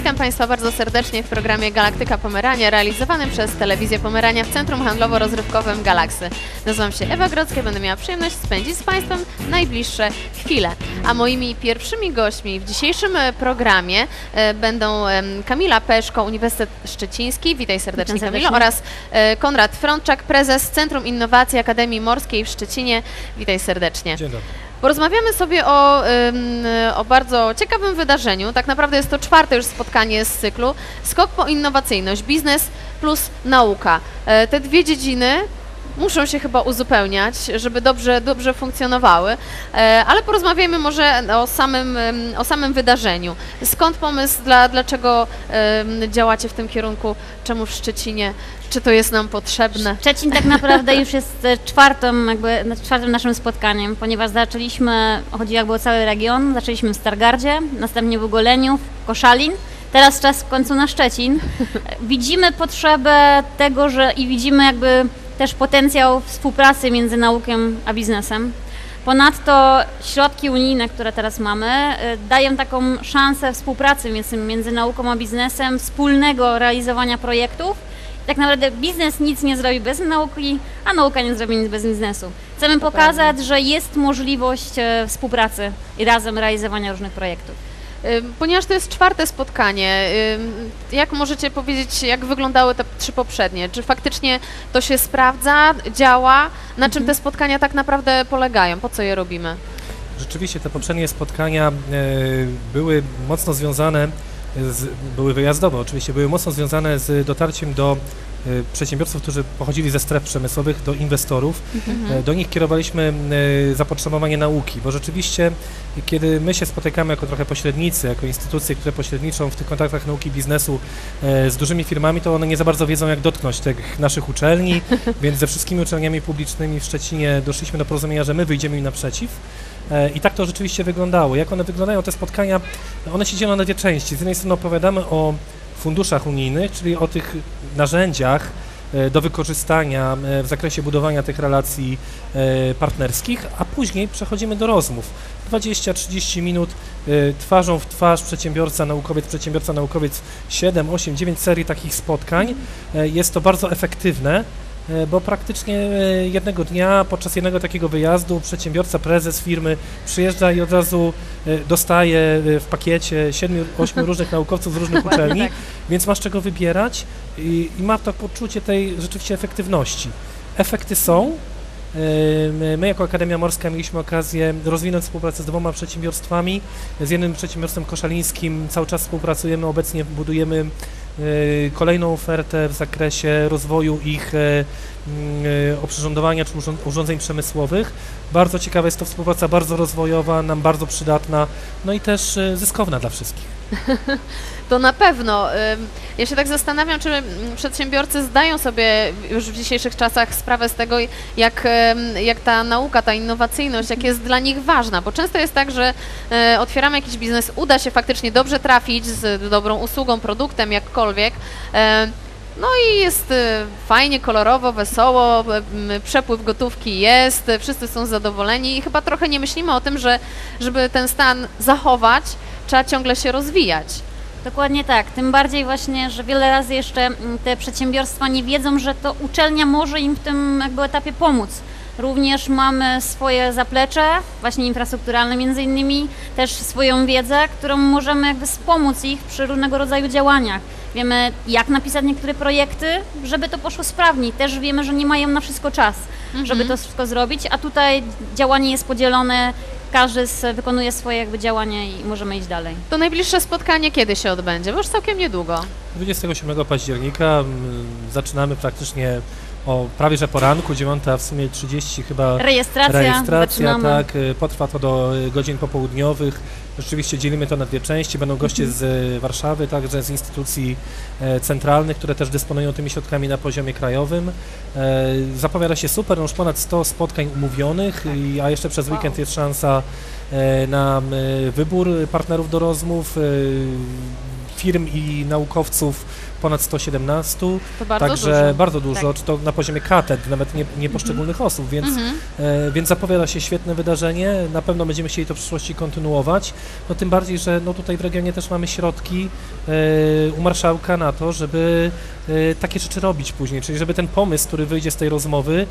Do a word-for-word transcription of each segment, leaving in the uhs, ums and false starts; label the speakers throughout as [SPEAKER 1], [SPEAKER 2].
[SPEAKER 1] Witam Państwa bardzo serdecznie w programie Galaktyka Pomerania, realizowanym przez Telewizję Pomerania w Centrum Handlowo-Rozrywkowym Galaxy. Nazywam się Ewa Grodzka, będę miała przyjemność spędzić z Państwem najbliższe chwile. A moimi pierwszymi gośćmi w dzisiejszym programie e, będą e, Kamila Peszko, Uniwersytet Szczeciński, witaj serdecznie Kamilo, oraz e, Konrad Frączak, prezes Centrum Innowacji Akademii Morskiej w Szczecinie, witaj serdecznie.
[SPEAKER 2] Dzień dobry. Porozmawiamy
[SPEAKER 1] sobie o, o bardzo ciekawym wydarzeniu. Tak naprawdę jest to czwarte już spotkanie z cyklu Skok po innowacyjność, biznes plus nauka. Te dwie dziedziny muszą się chyba uzupełniać, żeby dobrze, dobrze funkcjonowały, ale porozmawiajmy może o samym, o samym wydarzeniu. Skąd pomysł, dla, dlaczego działacie w tym kierunku, czemu w Szczecinie, czy to jest nam potrzebne?
[SPEAKER 3] Szczecin tak naprawdę już jest czwartą, jakby, czwartym naszym spotkaniem, ponieważ zaczęliśmy, chodzi jakby o cały region, zaczęliśmy w Stargardzie, następnie w Goleniów, Koszalin. Teraz czas w końcu na Szczecin. Widzimy potrzebę tego, że i widzimy jakby też potencjał współpracy między nauką a biznesem. Ponadto środki unijne, które teraz mamy, dają taką szansę współpracy między, między nauką a biznesem, wspólnego realizowania projektów. Tak naprawdę biznes nic nie zrobi bez nauki, a nauka nie zrobi nic bez biznesu. Chcemy to pokazać, prawda, że jest możliwość współpracy i razem realizowania różnych projektów.
[SPEAKER 1] Ponieważ to jest czwarte spotkanie, jak możecie powiedzieć, jak wyglądały te trzy poprzednie? Czy faktycznie to się sprawdza, działa? Na czym te spotkania tak naprawdę polegają? Po co je robimy?
[SPEAKER 2] Rzeczywiście te poprzednie spotkania były mocno związane, z, były wyjazdowe oczywiście, były mocno związane z dotarciem do przedsiębiorców, którzy pochodzili ze stref przemysłowych, do inwestorów. Mhm. Do nich kierowaliśmy zapotrzebowanie nauki, bo rzeczywiście kiedy my się spotykamy jako trochę pośrednicy, jako instytucje, które pośredniczą w tych kontaktach nauki i biznesu z dużymi firmami, to one nie za bardzo wiedzą, jak dotknąć tych naszych uczelni, więc ze wszystkimi uczelniami publicznymi w Szczecinie doszliśmy do porozumienia, że my wyjdziemy im naprzeciw. I tak to rzeczywiście wyglądało. Jak one wyglądają, te spotkania, one się dzielą na dwie części. Z jednej strony opowiadamy o funduszach unijnych, czyli o tych narzędziach do wykorzystania w zakresie budowania tych relacji partnerskich, a później przechodzimy do rozmów. dwadzieścia trzydzieści minut twarzą w twarz przedsiębiorca, naukowiec, przedsiębiorca, naukowiec, siedem, osiem, dziewięć serii takich spotkań. Jest to bardzo efektywne, bo praktycznie jednego dnia, podczas jednego takiego wyjazdu przedsiębiorca, prezes firmy przyjeżdża i od razu dostaje w pakiecie siedmiu, ośmiu różnych naukowców z różnych uczelni, tak. Więc ma z czego wybierać i, i ma to poczucie tej rzeczywiście efektywności. Efekty są. My jako Akademia Morska mieliśmy okazję rozwinąć współpracę z dwoma przedsiębiorstwami. Z jednym przedsiębiorstwem koszalińskim cały czas współpracujemy, obecnie budujemy kolejną ofertę w zakresie rozwoju ich oprzyrządowania czy urządzeń przemysłowych. Bardzo ciekawa jest to współpraca, bardzo rozwojowa, nam bardzo przydatna, no i też zyskowna dla wszystkich.
[SPEAKER 1] To na pewno. Ja się tak zastanawiam, czy przedsiębiorcy zdają sobie już w dzisiejszych czasach sprawę z tego, jak, jak ta nauka, ta innowacyjność, jak jest dla nich ważna, bo często jest tak, że otwieramy jakiś biznes, uda się faktycznie dobrze trafić z dobrą usługą, produktem, jakkolwiek, no i jest fajnie, kolorowo, wesoło, przepływ gotówki jest, wszyscy są zadowoleni i chyba trochę nie myślimy o tym, że żeby ten stan zachować, trzeba ciągle się rozwijać.
[SPEAKER 3] Dokładnie tak, tym bardziej właśnie, że wiele razy jeszcze te przedsiębiorstwa nie wiedzą, że to uczelnia może im w tym jakby etapie pomóc. Również mamy swoje zaplecze, właśnie infrastrukturalne między innymi, też swoją wiedzę, którą możemy jakby wspomóc ich przy różnego rodzaju działaniach. Wiemy, jak napisać niektóre projekty, żeby to poszło sprawniej. Też wiemy, że nie mają na wszystko czas, mhm. żeby to wszystko zrobić, a tutaj działanie jest podzielone, każdy wykonuje swoje jakby działanie i możemy iść dalej.
[SPEAKER 1] To najbliższe spotkanie kiedy się odbędzie? Bo już całkiem niedługo.
[SPEAKER 2] dwudziestego siódmego października zaczynamy praktycznie o prawie że poranku, dziewiąta w sumie trzydzieści chyba
[SPEAKER 3] rejestracja,
[SPEAKER 2] rejestracja tak, potrwa to do godzin popołudniowych. Rzeczywiście dzielimy to na dwie części, będą goście mhm. z Warszawy, także z instytucji centralnych, które też dysponują tymi środkami na poziomie krajowym. Zapowiada się super, już ponad sto spotkań umówionych, tak. i, a jeszcze przez weekend wow. jest szansa na wybór partnerów do rozmów, firm i naukowców ponad sto siedemnaście,
[SPEAKER 1] To bardzo
[SPEAKER 2] także
[SPEAKER 1] dużo.
[SPEAKER 2] bardzo dużo,
[SPEAKER 3] Tak.
[SPEAKER 2] czy to na poziomie katedr, nawet nie, nie poszczególnych osób, więc,
[SPEAKER 1] Mhm.
[SPEAKER 2] e, więc zapowiada się świetne wydarzenie, na pewno będziemy chcieli to w przyszłości kontynuować, no tym bardziej, że no tutaj w regionie też mamy środki e, u marszałka na to, żeby e, takie rzeczy robić później, czyli żeby ten pomysł, który wyjdzie z tej rozmowy,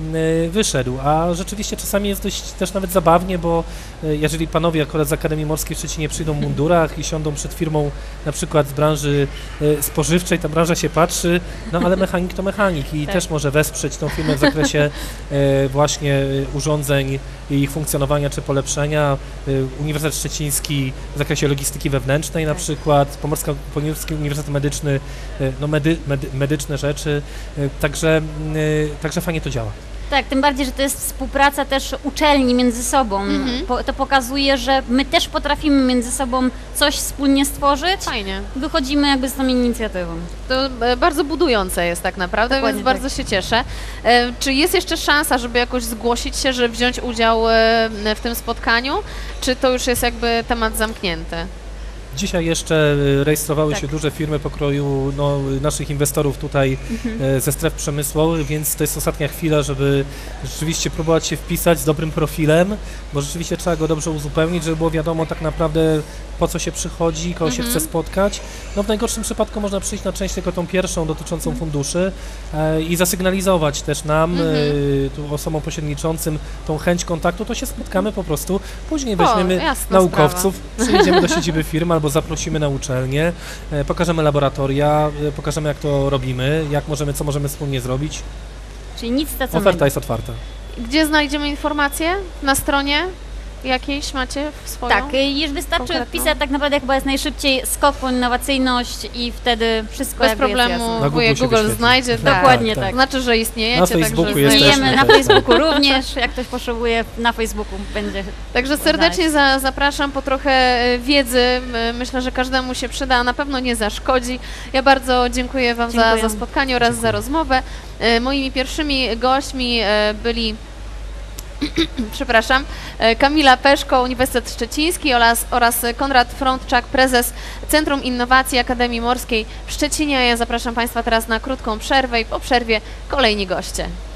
[SPEAKER 2] e, wyszedł, a rzeczywiście czasami jest dość też nawet zabawnie, bo e, jeżeli panowie akurat z Akademii Morskiej w Szczecinie przyjdą w mundurach i siądą przed firmą na przykład z branży e, spożywczej, ta branża się patrzy, no ale mechanik to mechanik i
[SPEAKER 3] Tak.
[SPEAKER 2] też może wesprzeć tą firmę w zakresie e, właśnie e, urządzeń i ich funkcjonowania czy polepszenia. E, Uniwersytet Szczeciński w zakresie logistyki wewnętrznej na
[SPEAKER 3] Tak.
[SPEAKER 2] przykład, Pomorska, Pomorski Uniwersytet Medyczny, e, no medy, medy, medyczne rzeczy, e, także, e, także fajnie to działa.
[SPEAKER 3] Tak, tym bardziej, że to jest współpraca też uczelni między sobą.
[SPEAKER 1] Mhm.
[SPEAKER 3] Po, to pokazuje, że my też potrafimy między sobą coś wspólnie stworzyć.
[SPEAKER 1] Fajnie.
[SPEAKER 3] Wychodzimy jakby z tą inicjatywą.
[SPEAKER 1] To e, bardzo budujące jest tak naprawdę,
[SPEAKER 3] Dokładnie
[SPEAKER 1] więc bardzo się cieszę. E, Czy jest jeszcze szansa, żeby jakoś zgłosić się, żeby wziąć udział e, w tym spotkaniu, czy to już jest jakby temat zamknięty?
[SPEAKER 2] Dzisiaj jeszcze e, rejestrowały
[SPEAKER 3] Tak.
[SPEAKER 2] się duże firmy pokroju no, naszych inwestorów tutaj e, ze stref przemysłowych, więc to jest ostatnia chwila, żeby rzeczywiście próbować się wpisać z dobrym profilem, bo rzeczywiście trzeba go dobrze uzupełnić, żeby było wiadomo tak naprawdę po co się przychodzi, kogo się
[SPEAKER 1] Mhm.
[SPEAKER 2] chce spotkać. No w najgorszym przypadku można przyjść na część tylko tą pierwszą dotyczącą funduszy e, i zasygnalizować też nam,
[SPEAKER 1] Mhm.
[SPEAKER 2] e, tu osobom pośredniczącym tą chęć kontaktu, to się spotkamy po prostu. Później
[SPEAKER 1] O,
[SPEAKER 2] weźmiemy
[SPEAKER 1] jasna
[SPEAKER 2] naukowców, przyjedziemy do siedziby firmy albo zaprosimy na uczelnię, e, pokażemy laboratoria, e, pokażemy jak to robimy, jak możemy, co możemy wspólnie zrobić.
[SPEAKER 3] Czyli nic stracone.
[SPEAKER 2] Oferta jest otwarta.
[SPEAKER 1] Gdzie znajdziemy informacje? Na stronie jakiejś macie swoją?
[SPEAKER 3] Tak, y, już wystarczy
[SPEAKER 1] Konkretną?
[SPEAKER 3] wpisać tak naprawdę chyba jest najszybciej skok po innowacyjność i wtedy wszystko
[SPEAKER 1] Bez
[SPEAKER 3] jakby jest
[SPEAKER 1] problemu
[SPEAKER 3] jasne.
[SPEAKER 2] Na
[SPEAKER 1] wujek
[SPEAKER 2] Google się
[SPEAKER 1] Google
[SPEAKER 2] wyświetli.
[SPEAKER 1] znajdzie. Tak.
[SPEAKER 3] Dokładnie
[SPEAKER 2] tak.
[SPEAKER 3] tak.
[SPEAKER 1] Znaczy, że istniejecie,
[SPEAKER 2] Na Facebooku
[SPEAKER 1] także
[SPEAKER 2] jesteśmy.
[SPEAKER 1] znajdziemy.
[SPEAKER 3] Istniejemy na Facebooku również, jak ktoś potrzebuje, na Facebooku będzie.
[SPEAKER 1] Także serdecznie za, zapraszam po trochę e, wiedzy. M- Myślę, że każdemu się przyda, a na pewno nie zaszkodzi. Ja bardzo dziękuję Wam za,
[SPEAKER 3] Dziękuję.
[SPEAKER 1] za spotkanie oraz za rozmowę. E, Moimi pierwszymi gośćmi e, byli przepraszam, e, Kamila Peszko, Uniwersytet Szczeciński oraz, oraz Konrad Frądczak, prezes Centrum Innowacji Akademii Morskiej w Szczecinie. Ja zapraszam Państwa teraz na krótką przerwę i po przerwie kolejni goście.